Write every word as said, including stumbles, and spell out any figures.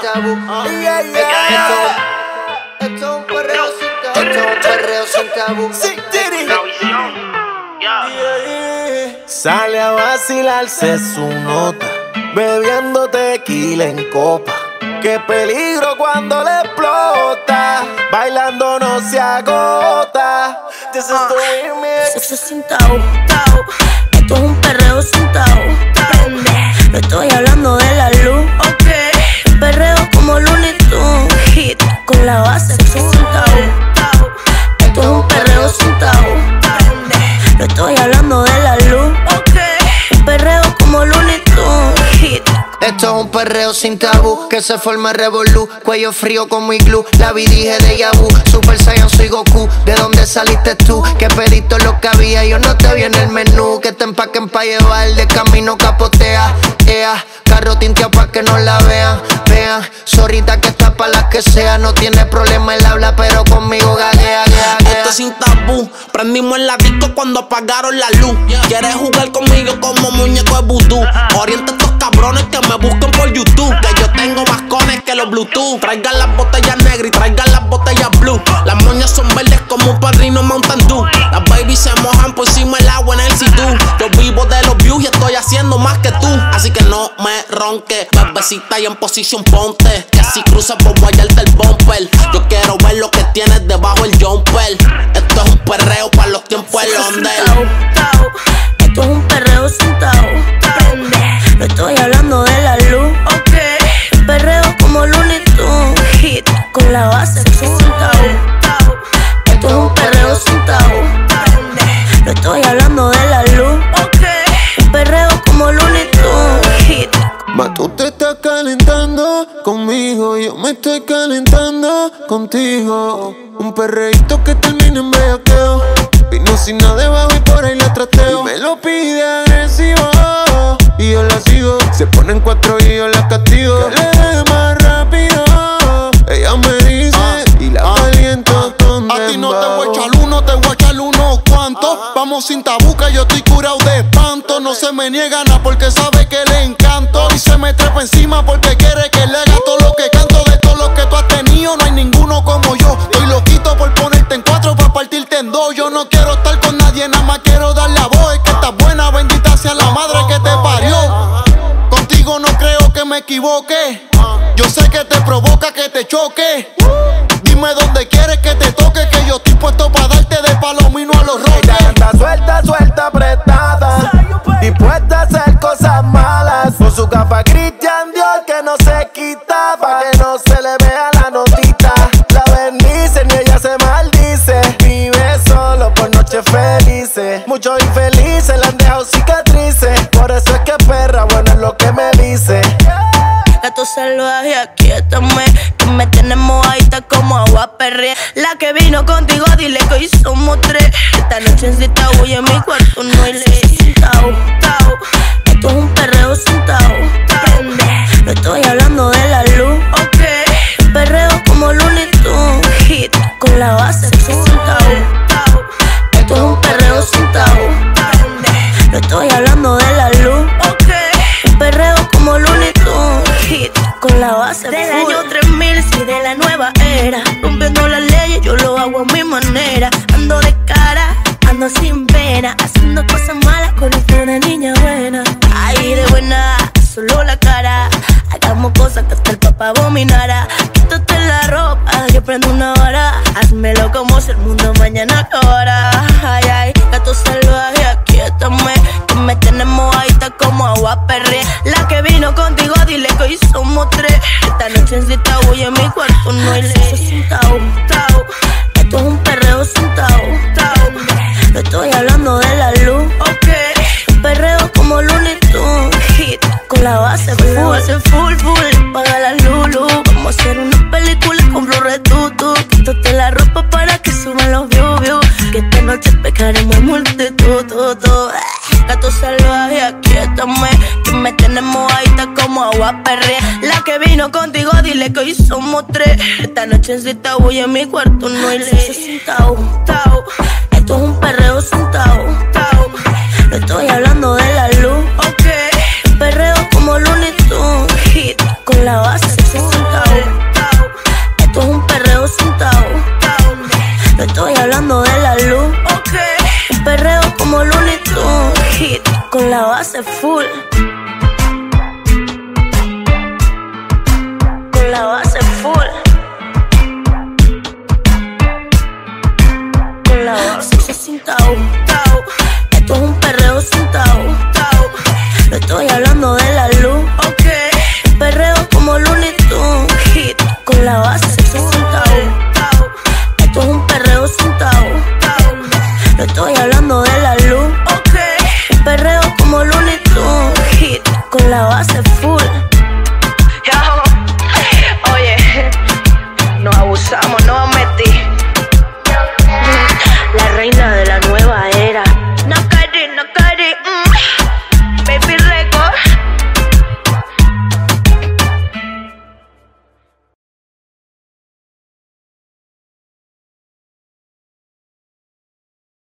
tabú. Yeah, yeah. Esto, esto es un perreo sin tabú. Esto es un perreo sin tabú. Sí, Tiri. La visión. Yeah. Yeah. Sale a vacilarse su nota, bebiendo tequila en copa. Qué peligro cuando le explota, bailando no se agota. This is the remix. Sexo sin tabú, tabú. Esto es un perreo sin tabú. Prende, no estoy hablando de la luz. Ok, perreo como Looney Tunes. Hit con la base. Sexo sin tabú. Esto es un perreo sin tabú. Prende, no estoy hablando de la luz. Ok, perreo como Looney Tunes. Hit. Esto es un perreo sin tabú, que se forma revolú, cuello frío como iglú, la vi dije de Yabu, Super Saiyan soy Goku, ¿de dónde saliste tú? Que pediste lo que había, yo no te vi en el menú, que te empaquen pa' llevar, de camino capotea, ea, carro tinteado pa' que no la vean, vean, zorrita que está pa' las que sea, no tiene problema el habla, pero conmigo gaguea, gaguea, gaguea. Esto es sin tabú, prendimos en la disco cuando apagaron la luz, quieres jugar conmigo como muñeco de vudú, orienta a estos cabrones que me busquen por YouTube, que yo tengo más cones que los Bluetooth. Traigan las botellas negras y traigan las botellas blue. Las moñas son verdes como un padrino Mountain Dew. Las babies se mojan por encima del agua en el sitú. Yo vivo de los views y estoy haciendo más que tú. Así que no me ronques, bebecita, y en posición ponte, que si cruzas por guayarte el bumper. Yo quiero ver lo que tienes debajo el jumper. Esto es un perreo para los tiempos del Londel. Esto es un perreo sin tabú. Prende, no estoy hablando de la luz. Ok, perreo como Looney Tunes. Hit con la base. Sexo sin tabú. Esto es un perreo sin tabú. Prende, no estoy hablando de la luz. Ok, perreo como Looney Tunes. Hit. Ma tú te estás calentando conmigo, yo me estoy calentando contigo. Un perreíto que termina en bellaqueo, vino sin nada debajo y por ahí la trateo. Y me lo pide agresivo y yo la sigo. Se ponen cuatro y yo la castigo. Que le dé más rápido, ella me dice, ah, y la ah, caliento ah, con A ti no te voy a dembow. echar uno, te voy a echar unos cuantos. Ajá. Vamos sin tabuca, yo estoy curado de espanto. No se me niega nada porque sabe que le encanto. Y se me trepa encima porque quiere que le haga todo lo que canto. De todo lo que tú has tenido, no hay ninguno como yo. Estoy loquito por ponerte en cuatro para partirte en dos. Yo no quiero estar con nadie, nada más quiero dar la voz. Es que estás buena, bendita sea la madre que te parió. Contigo no creo que me equivoque. Yo sé que te provoca que te choque. Dime dónde quieres que te toque, que yo estoy puesto para darte de palomino a los roques. Ella anda suelta, suelta, apretada, dispuesta a hacer cosas malas. Con su capa Christian Dior que no se quita, pa' que no se le vea la notita. La bendicen y ella se maldice, vive solo por noches felices. Muchos infelices le han dejado cicatrices, por eso es que perra, bueno es lo que me dice. Gato salvaje, aquíétame, que me tienes mojadita como agua perrea. La que vino contigo, dile que hoy somos tres. Esta noche en cita voy en mi cuarto, no hay ley. Tau, tau, esto es un perreo sin tabú. Prende, no estoy hablando de la luz. Ok, perreo como Looney Tunes. Hit con la base. Sexo sin tabú. Esto es un perreo sin tabú. Prende, no estoy hablando de la luz. Ok, perreo como Looney Tunes. Hit con la base del año tres mil, sí, de la nueva era. Rompiendo las leyes, yo lo hago a mi manera. Ando de cara, ando sin pena, haciendo cosas malas con una niña buena. Ay, de buena, solo la cara. Hagamos cosas que hasta el papá abominara. Quítate la ropa, yo prendo una vara. Házmelo como si el mundo mañana acabara. Ay, ay, gato salvaje, aquíétame, que me tienes mojadita como agua perrea. La que vino contigo, dile que hoy somos tres. Esta noche en cita voy en mi cuarto, no hay ley. Sin tabú, tabú, esto es un perreo sin tabú, tabú. No estoy hablando de la luz, ok. Perreo como Looney Tunes. Hit con la base full, hace full, full. Paga la lulu, vamos a hacer una película con Blue Retutu. Quítate la ropa para que suban los views, views. Que esta noche pecaremos en multitud, tu, tu. Gato salvaje, aquíétame, que me tienes mojadita como agua perrea. La que vino contigo, dile que hoy somos tres. Esta noche en cita voy en mi cuarto, no hay ley. Sin tabú, tabú, esto es un perreo sin tabú, tabú. No estoy hablando de la luz, ok. Perreo como Looney Tunes. Hit con la base. Sexo sin tabú. full. Con la base full. Con la base sin tabú, tabú. Esto es un perreo sin tabú, tabú. No estoy hablando de la luz, ok. Perreo como Looney Tunes, hit. Con la base sin tabú, tabú. Esto es un perreo sin tabú, tabú. No estoy hablando de la luz, ok. Perreo como Looney Tunes, hit. Con la base